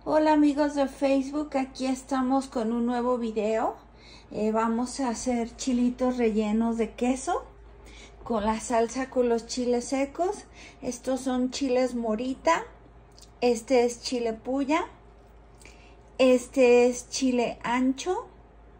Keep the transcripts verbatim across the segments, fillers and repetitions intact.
Hola amigos de Facebook, aquí estamos con un nuevo video. Eh, vamos a hacer chilitos rellenos de queso con la salsa con los chiles secos. Estos son chiles morita, este es chile puya, este es chile ancho,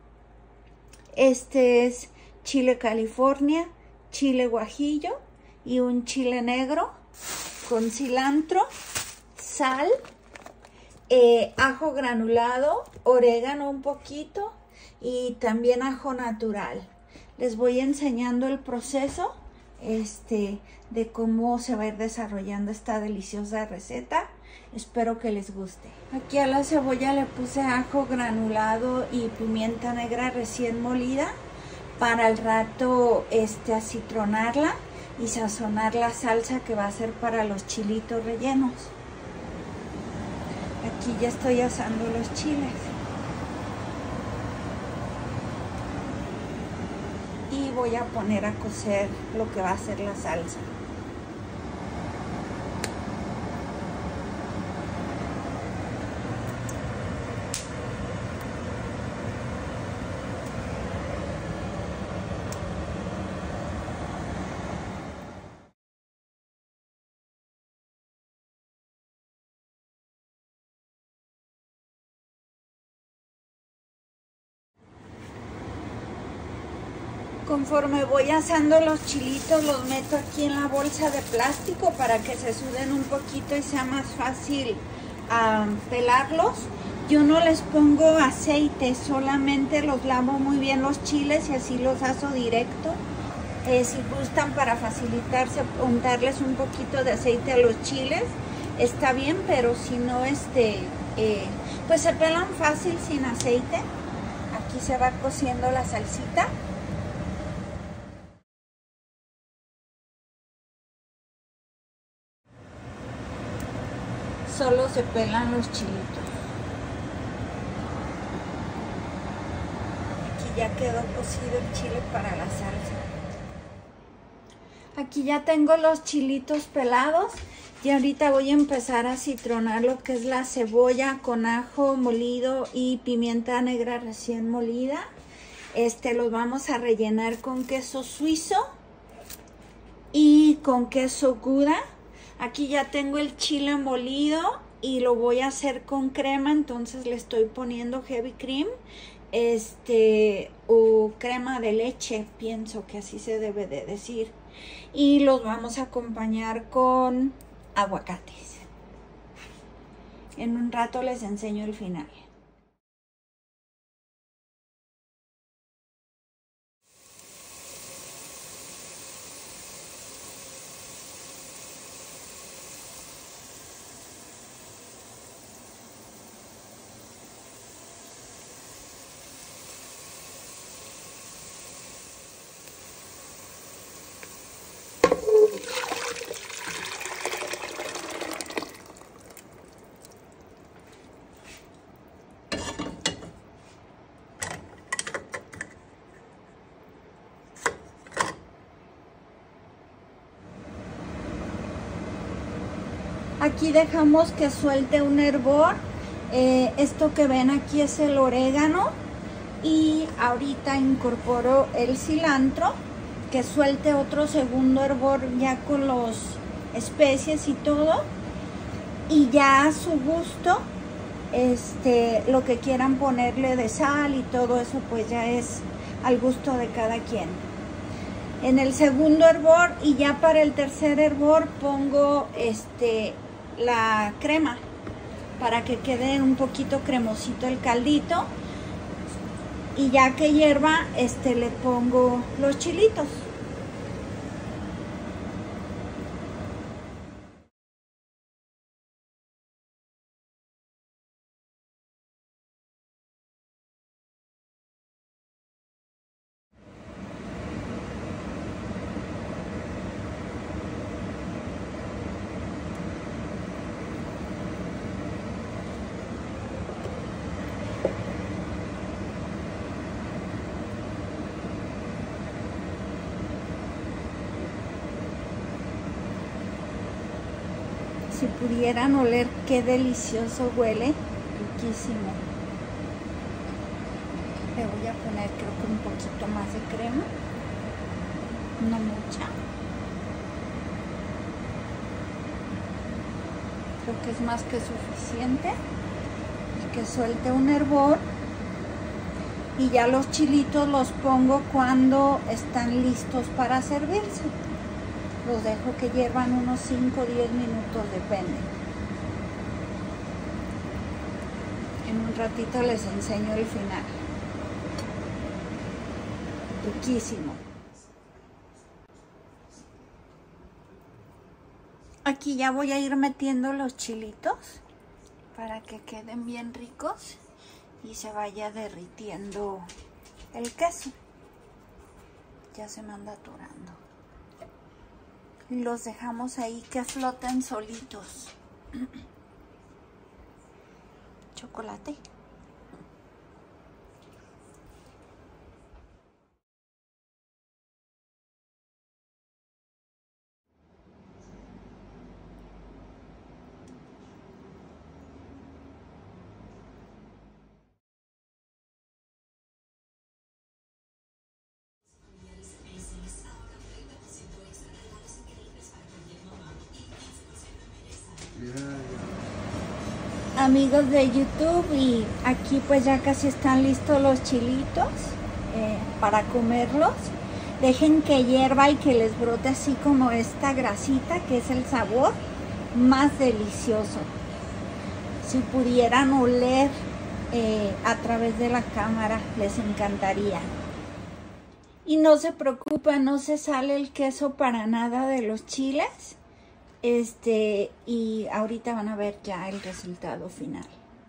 este es chile California, chile guajillo y un chile negro con cilantro, sal, Eh, ajo granulado, orégano un poquito y también ajo natural. Les voy enseñando el proceso este, de cómo se va a ir desarrollando esta deliciosa receta. Espero que les guste. Aquí a la cebolla le puse ajo granulado y pimienta negra recién molida para el rato este, acitronarla y sazonar la salsa que va a ser para los chilitos rellenos. Aquí ya estoy asando los chiles. Y voy a poner a cocer lo que va a ser la salsa. Conforme voy asando los chilitos, los meto aquí en la bolsa de plástico para que se suden un poquito y sea más fácil um, pelarlos. Yo no les pongo aceite, solamente los lavo muy bien los chiles y así los aso directo. Eh, si gustan, para facilitarse, untarles un poquito de aceite a los chiles, está bien, pero si no, este, eh, pues se pelan fácil sin aceite. Aquí se va cociendo la salsita. Solo se pelan los chilitos. Aquí ya quedó cocido el chile para la salsa. Aquí ya tengo los chilitos pelados y ahorita voy a empezar a citronar lo que es la cebolla con ajo molido y pimienta negra recién molida. Este los vamos a rellenar con queso suizo y con queso Gouda. Aquí ya tengo el chile molido y lo voy a hacer con crema, entonces le estoy poniendo heavy cream este, o crema de leche, pienso que así se debe de decir. Y los vamos a acompañar con aguacates. En un rato les enseño el final. Aquí dejamos que suelte un hervor. Eh, esto que ven aquí es el orégano. Y ahorita incorporo el cilantro, que suelte otro segundo hervor ya con las especies y todo. Y ya a su gusto, este, lo que quieran ponerle de sal y todo eso, pues ya es al gusto de cada quien. En el segundo hervor y ya para el tercer hervor pongo este... la crema para que quede un poquito cremosito el caldito y ya que hierva este le pongo los chilitos. Si pudieran oler qué delicioso huele. riquísimo. Le voy a poner creo que un poquito más de crema, no mucha. Creo que es más que suficiente. Y que suelte un hervor. Y ya los chilitos los pongo cuando están listos para servirse. Los dejo que hiervan unos cinco o diez minutos, depende. En un ratito les enseño el final. Riquísimo. Aquí ya voy a ir metiendo los chilitos para que queden bien ricos y se vaya derritiendo el queso. Ya se me anda atorando. Y los dejamos ahí que floten solitos. Chocolate. Amigos de YouTube, y aquí pues ya casi están listos los chilitos eh, para comerlos. Dejen que hierva y que les brote así como esta grasita, que es el sabor más delicioso. Si pudieran oler eh, a través de la cámara, les encantaría. Y no se preocupen, no se sale el queso para nada de los chiles. Este, y ahorita van a ver ya el resultado final.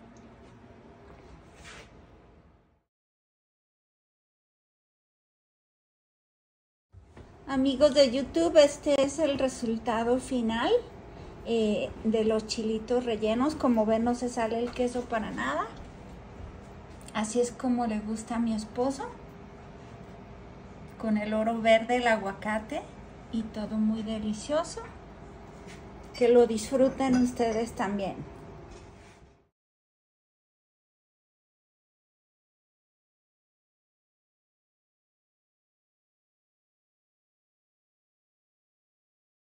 Amigos de YouTube, este es el resultado final eh, de los chilitos rellenos. Como ven, no se sale el queso para nada. Así es como le gusta a mi esposo, con el oro verde, el aguacate y todo muy delicioso. Que lo disfruten ustedes también.